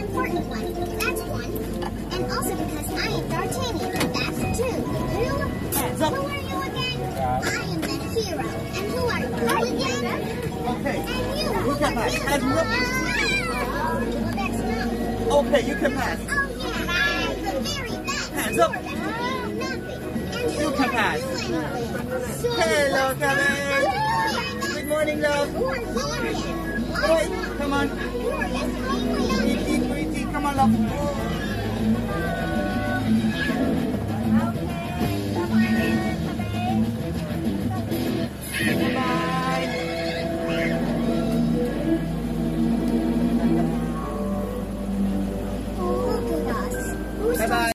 important one. That's one. And also because I am D'Artagnan. That's two. You? Hands up. Who are you again? I am the hero. And who are you again? Okay. And you? Who can pass. Hands up. Well, that's not. Okay, you can pass. Oh, yeah. The very best. Hands up. Nothing. And who You can are pass. you anyway? So Hello, Cabbage. Good morning, love. Who are you again? Wait, come on. You are just me. Pretty, come on, love. Look at us. Who's Bye-bye.